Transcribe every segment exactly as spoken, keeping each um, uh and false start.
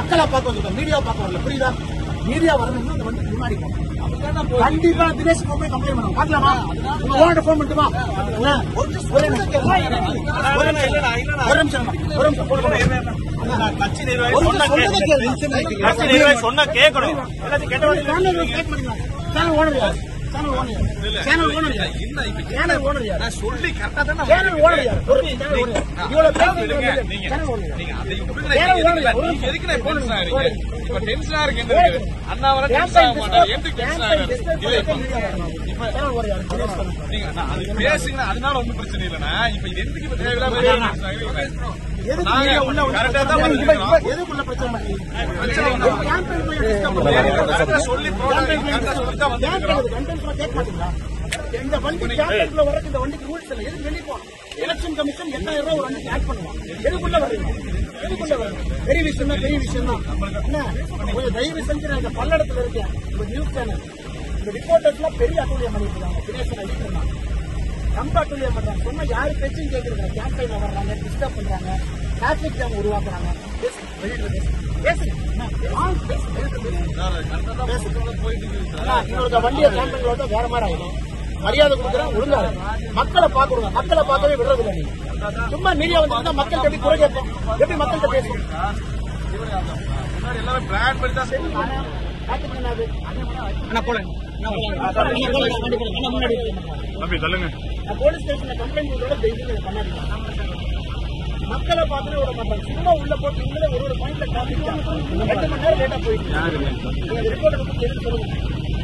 மக்களை பார்க்க வந்திருக்கோம், மீடியா பார்க்க வரல. புரியுதா? மீடியா வரணும்னா அந்த வண்டி முன்னாடி கண்டிப்பா தினேஷ் போய் கம்ப்ளைண்ட் பண்ணுவோம். பாக்கலாமா? உங்க ஓனர்ட்ட போன் பண்ணிட்டுமா? ஒரு நிமிஷம் ஒரு நிமிஷம் ஒரு நிமிஷம் கட்சி நிர்வாகி சொன்ன கேட்கணும். எல்லாத்தையும் கேட்க மாட்டீங்களா? சேனல் ஓனர் யார்? சேனல் ஓனர் யார்? சேனல் ஓனர் யார்? சேனல் ஓனர் யார்? நான் சொல்லி கரெக்டா தான் சேனல் ஓனர் யார்? சேனல் ஓனர் இவ்வளவு பேசுறீங்க. சேனல் ஓனர் நீங்க அதை விடுங்க. நீங்க எதுக்கு நான் டென்ஷன் ஆறீங்க? இப்ப டென்ஷனா இருக்கு. அண்ணா வர டென்ஷன் ஆக மாட்டாங்க. எப்படி டென்ஷன் ஆகுது? இல்ல இப்ப இப்ப சேனல் ஓனர் யார்? நீங்க நான் அது பேசுங்க. அதனால ஒண்ணும் பிரச்சனை இல்லனா. இப்ப இது எதுக்கு இப்ப தேவையில்லாம டென்ஷன் ஆகுது? எதுக்கு உள்ள கரெக்டா தான் பண்ணுங்க. எதுக்குள்ள பிரச்சனை பண்ணீங்க? கேம்பெயின் போய் டிஸ்கஸ் பண்ணுங்க. சொல்லி ப்ரோக்ராம் கரெக்டா சொல்லி தான் வந்து கண்டென்ட் கேட்க மாட்டீங்களா? இந்த வண்டி கேம்பெயின்ல வரக்கு இந்த வண்டிக்கு ரூல்ஸ் இல்ல. எதுக்கு வெளிய போறோம்? எலெக்ஷன் கமிஷன் எட்டாயிரம் ரூபாய் ஒரு வண்டிக்கு ஆட் பண்ணுவாங்க. எதுக்குள்ள வருது? எதுக்குள்ள வருது? பெரிய விஷயம் தான், பெரிய விஷயம் தான். என்ன கொஞ்சம் தயவு செஞ்சு நான் இந்த பல்லடத்துல இருக்கேன். இந்த நியூஸ் சேனல் இந்த ரிப்போர்ட்டர்ஸ் எல்லாம் பெரிய அட்டூழியம் பண்ணிட்டு இருக்காங்க. தினேசன் அடிக்கிறாங்க, ரொம்ப அட்டூழியம் பண்றாங்க. சொன்னா யாரு பேச்சும் கேட்கறது? கேம்பெயின்ல வர்றாங்க, டிஸ்டர்ப் பண்றாங்க, டிராபிக் ஜாம் உருவாக்குறாங்க. வண்டியை கேம்பெயின் ஓட்ட வேற மாதிரி ஆயிடும். மரியாதை கொடுக்குறேன், ஒழுங்கா மக்களை பாக்குறோம். மக்களை பார்க்கவே விடுறது இல்லை. நீங்க சும்மா மீடியா வந்து மக்கள்கிட்ட எப்படி குறை கேட்போம்? எப்படி மக்கள்கிட்ட பேசுவோம்? போலீஸ் ஸ்டேஷன்ல கம்ப்ளைண்ட் பண்ணாதீங்க. மக்களை பார்த்துட்டு விட மாட்டாங்க. சும்மா உள்ள போட்டு நீங்களே ஒரு ஒரு பாயிண்ட்ல காமிச்சாங்க. எட்டு மணி நேரம் லேட்டா போயிட்டு ரிப்போர்ட் பத்தி எதுக்கு சொல்லுங்க.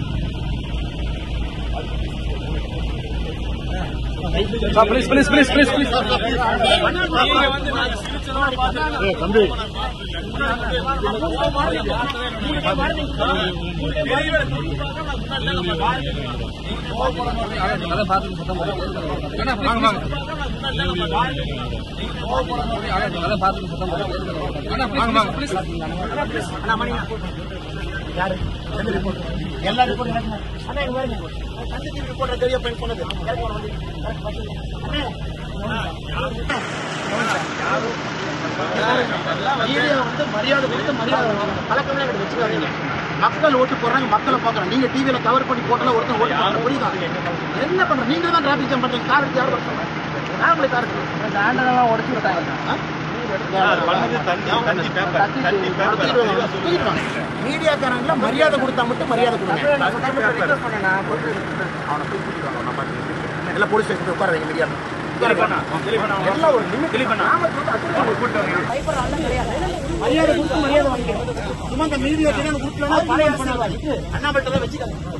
Please, please, please, please, please. தம்பி யாரு எல்லா ரிப்போர்ட் அண்ணா இங்க பாருங்க. சந்திச்சு ரிப்போர்ட் தெரிய போய் சொன்னது மீடியா வந்து மரியாதை கொடுத்து மரியாதை பழக்கமே வச்சுக்காதீங்க. மக்கள் ஓட்டு போடுறாங்க, மக்களை பாக்குறாங்க. நீங்க டிவியில கவர் பண்ணி போட்டல ஒருத்தர் ஓட்டு போடுறாங்க. புரியுதா? என்ன பண்ற? நீங்க தான் டிராபிக் ஜாம் பண்றீங்க. கார் எடுத்து யாரும் பண்றாங்க? நாங்களே கார் ஆண்டெல்லாம் உடச்சு விட்டாங்க. மீடியாக்காரங்கள மரியாதை கொடுத்தா மட்டும் மரியாதை கொடுங்க. எல்லாம் போலீஸ் ஸ்டேஷன் உட்கார வைங்க. மீடியா எல்லாம் ஒரு மரியாதை கொடுத்து மரியாதை வாங்கிக்கிறோம். சும்மா இந்த மீடியா கொடுக்கலன்னா அண்ணாமலை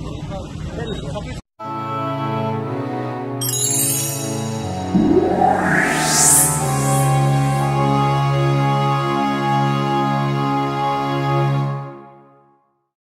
வச்சுக்காங்க.